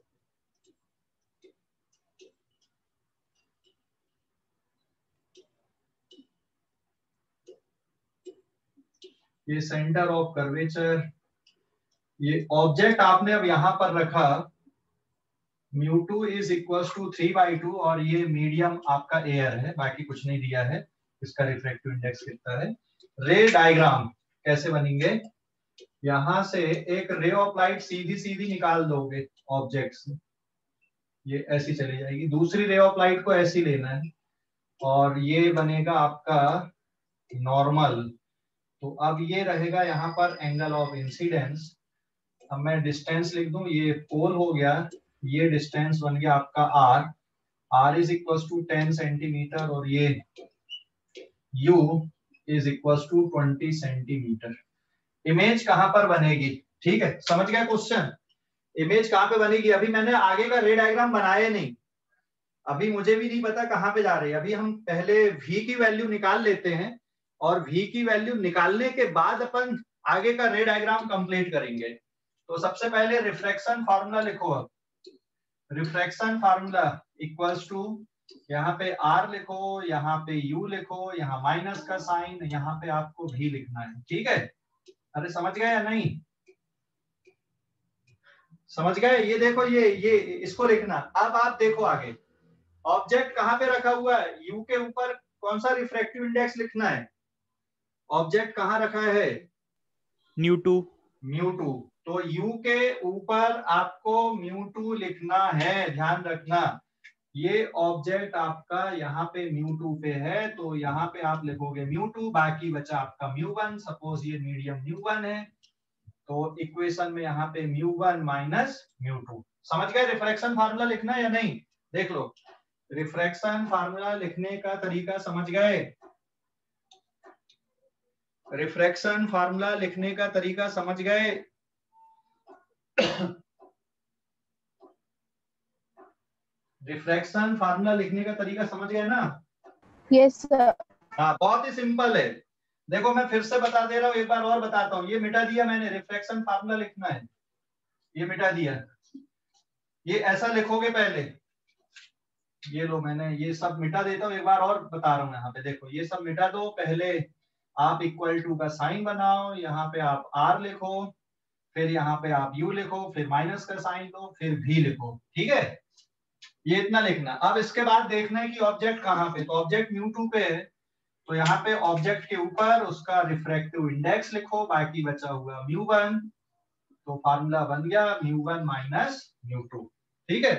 ये सेंटर ऑफ कर्वेचर, ये ऑब्जेक्ट आपने अब यहां पर रखा, mu two is equal to three by two, और ये मीडियम आपका एयर है, बाकी कुछ नहीं दिया है, इसका रिफ्रैक्टिव इंडेक्स कितना है। रे डायग्राम कैसे बनेंगे? यहां से एक रे ऑफ लाइट सीधी सीधी निकाल दोगे ऑब्जेक्ट से, ये ऐसी चली जाएगी, दूसरी रे ऑफ लाइट को ऐसी लेना है, और ये बनेगा आपका नॉर्मल। तो अब ये रहेगा यहाँ पर एंगल ऑफ इंसिडेंस। अब मैं डिस्टेंस लिख दूं, ये पोल हो गया, ये डिस्टेंस बन गया आपका r, r is equal to ten centimetre, और ये u is equal to twenty centimetre. Image कहां पर बनेगी? ठीक है, समझ गया क्वेश्चन? इमेज कहाँ पे बनेगी? अभी मैंने आगे का रे डायग्राम बनाया नहीं, अभी मुझे भी नहीं पता कहाँ पे जा रही है। अभी हम पहले v की वैल्यू निकाल लेते हैं और v की वैल्यू निकालने के बाद अपन आगे का रे डायग्राम कंप्लीट करेंगे। तो सबसे पहले रिफ्रैक्शन फार्मूला लिखो। अब रिफ्रैक्शन फार्मूला इक्वल्स टू, यहाँ पे r लिखो, यहाँ पे u लिखो, यहाँ माइनस का साइन, यहाँ पे आपको v लिखना है। ठीक है, अरे समझ गए या नहीं? समझ गए? ये देखो, ये ये इसको लिखना। अब आप देखो आगे, ऑब्जेक्ट कहाँ पे रखा हुआ है? u के ऊपर कौन सा रिफ्रैक्टिव इंडेक्स लिखना है? ऑब्जेक्ट कहाँ रखा है? Mu two. Mu two. तो u के ऊपर आपको म्यू टू लिखना है, ध्यान रखना। ये ऑब्जेक्ट आपका यहाँ पे म्यू टू पे है, तो यहाँ पे आप लिखोगे म्यू टू, बाकी बचा आपका म्यू वन। सपोज ये मीडियम म्यू वन है, तो इक्वेशन में यहाँ पे mu one minus mu two. समझ गए रिफ्रैक्शन फार्मूला लिखना है या नहीं? देख लो, रिफ्रैक्शन फार्मूला लिखने का तरीका समझ गए? रिफ्रैक्शन फार्मूला लिखने का तरीका समझ गए? रिफ्रैक्शन फार्मूला लिखने का तरीका समझ गए ना? Yes sir. हाँ, बहुत ही सिंपल है। देखो मैं फिर से बता दे रहा हूँ, एक बार और बताता हूँ। ये मिटा दिया मैंने, रिफ्रैक्शन फार्मूला लिखना है, ये मिटा दिया। ये ऐसा लिखोगे पहले, ये लो मैंने ये सब मिटा देता हूँ, एक बार और बता रहा हूँ। यहाँ पे देखो, ये सब मिटा दो। पहले आप इक्वल टू का साइन बनाओ, यहाँ पे आप r लिखो, फिर यहाँ पे आप u लिखो, फिर माइनस का साइन दो, फिर v लिखो। ठीक है, ये इतना लिखना। अब इसके बाद देखना है कि ऑब्जेक्ट कहाँ पे, तो ऑब्जेक्ट म्यू टू पे है, तो यहाँ पे ऑब्जेक्ट के ऊपर उसका रिफ्रैक्टिव इंडेक्स लिखो, बाकी बचा हुआ म्यू वन। तो फार्मूला बन गया mu one minus mu two. ठीक है,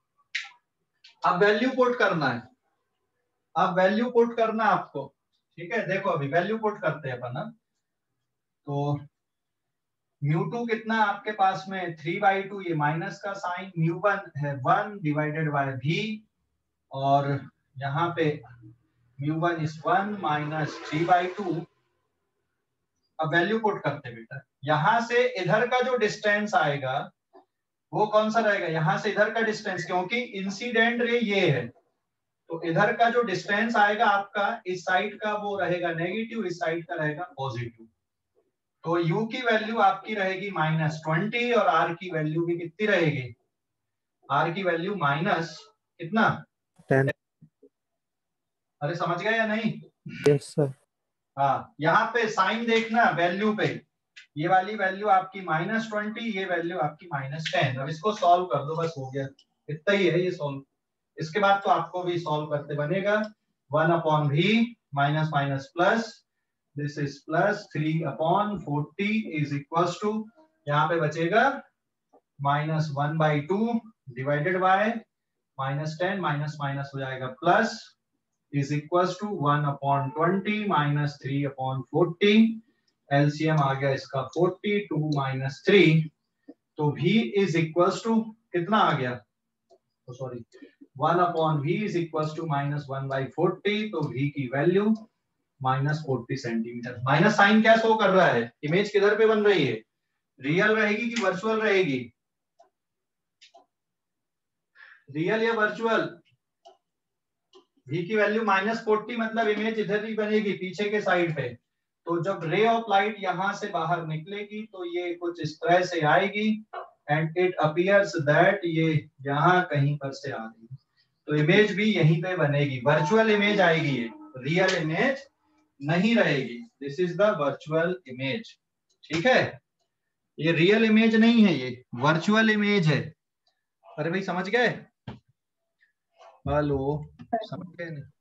अब वैल्यू पुट करना है, अब वैल्यू पुट करना आपको। ठीक है, देखो अभी वैल्यू पुट करते हैं अपन। तो म्यू टू कितना आपके पास में? थ्री बाई टू, ये माइनस का साइन, म्यू वन है वन डिवाइडेड बाय v, और यहाँ पे mu one is one minus three by two. अब वैल्यू पुट करते बेटा, यहां से इधर का जो डिस्टेंस आएगा वो कौन सा रहेगा? यहां से इधर का डिस्टेंस, क्योंकि इंसिडेंट रे ये है, तो इधर का जो डिस्टेंस आएगा आपका, इस साइड का वो रहेगा नेगेटिव, इस साइड का रहेगा पॉजिटिव। तो u की वैल्यू आपकी रहेगी माइनस ट्वेंटी, और r की वैल्यू भी कितनी रहेगी? r की वैल्यू माइनस कितना? टेन। अरे समझ गए या नहीं? Yes sir. हाँ, यहाँ पे साइन देखना, वैल्यू पे ये वाली वैल्यू आपकी माइनस ट्वेंटी, ये वैल्यू आपकी माइनस टेन। अब इसको सॉल्व कर दो, बस हो गया, इतना ही है ये सॉल्व। इसके बाद तो आपको भी सॉल्व करते बनेगा। One upon V minus minus plus, this is plus three upon forty is equal to, यहाँ पे बचेगा minus one by two divided by minus ten, minus minus हो जाएगा plus, is equal to one upon twenty minus three upon forty. LCM आ गया इसका फोर्टी, टू माइनस थ्री, तो v इज इक्वल टू कितना आ गया? तो sorry, one upon v is equal to minus one by forty, तो v की value minus forty centimetre. Minus sign क्या शो कर रहा है? इमेज किधर पे बन रही है? रियल रहेगी कि वर्चुअल रहेगी? रियल या वर्चुअल? v की वैल्यू माइनस फोर्टी, मतलब इमेज इधर ही बनेगी, पीछे के साइड पे। तो जब रे ऑफ लाइट यहां से बाहर निकलेगी तो ये कुछ इस तरह से आएगी, एंड इट अपीयर्स दैट ये यहाँ कहीं पर से आ रही है, तो इमेज भी यहीं पे बनेगी। वर्चुअल इमेज आएगी, ये रियल इमेज नहीं रहेगी। This is the virtual image. ठीक है, ये रियल इमेज नहीं है, ये वर्चुअल इमेज है। अरे भाई समझ गए? हेलो, समझ गए नहीं?